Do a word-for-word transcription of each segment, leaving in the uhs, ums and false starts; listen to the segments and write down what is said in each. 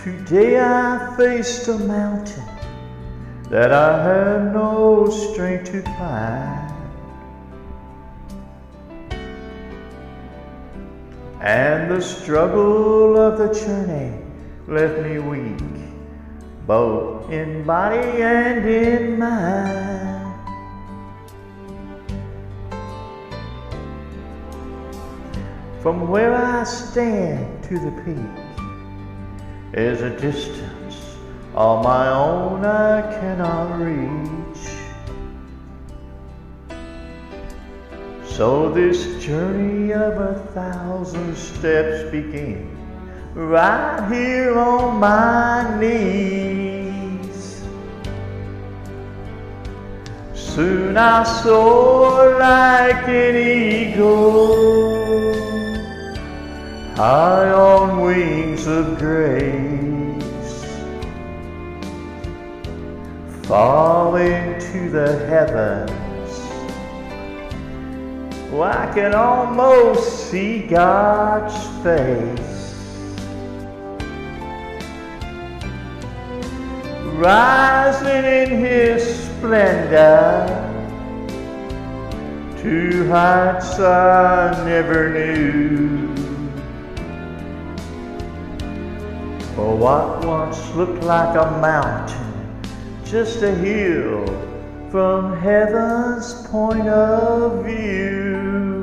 Today I faced a mountain that I had no strength to climb, and the struggle of the journey left me weak, both in body and in mind. From where I stand to the peak is a distance all my own I cannot reach. So this journey of a thousand steps began right here on my knees. Soon I soar like an eagle, high on wings of grace, fall into the heavens. Oh, I can almost see God's face, rising in His splendor to heights I never knew. For what once looked like a mountain, just a hill from heaven's point of view,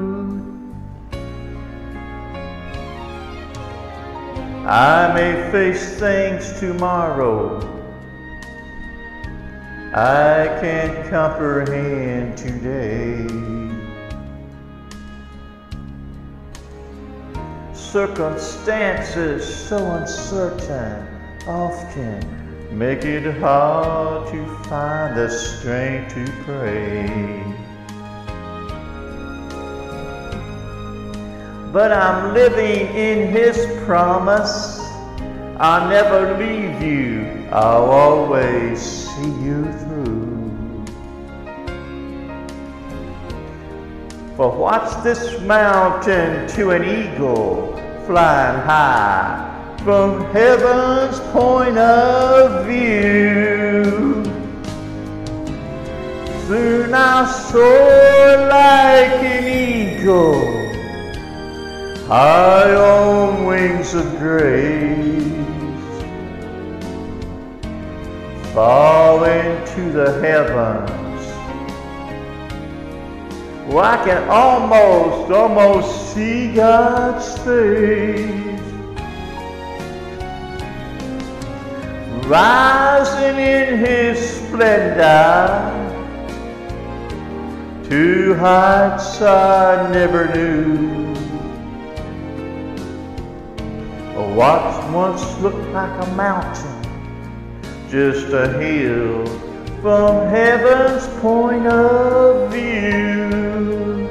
I may face things tomorrow I can't comprehend today. Circumstances so uncertain often make it hard to find the strength to pray. But I'm living in His promise. I'll never leave you, I'll always see you through. For what's this mountain to an eagle flying high from heaven's point of view? Soon I'll soar like an eagle, high on wings of grace, fall into the heavens. Well, I can almost, almost see God's face, rising in His splendor to heights I never knew. What once looked like a mountain, just a hill from heaven's point of view.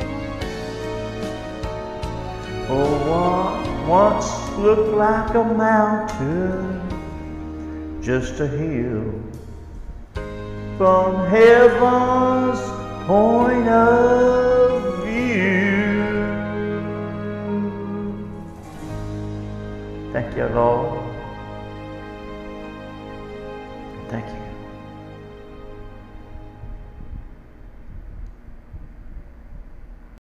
Oh, what once looked like a mountain, just a hill from heaven's point of view. Thank you, Lord. Thank you.